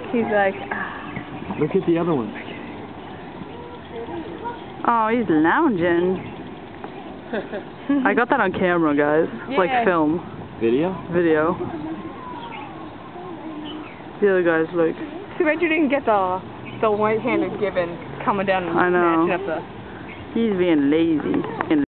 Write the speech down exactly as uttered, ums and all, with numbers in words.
He's like, ah. Look at the other one. Oh, he's lounging. I got that on camera, guys. Yeah. Like film. Video? Video. The other guy's like... Too bad you didn't get the the white-handed gibbon coming down and I know. snatching up the... He's being lazy.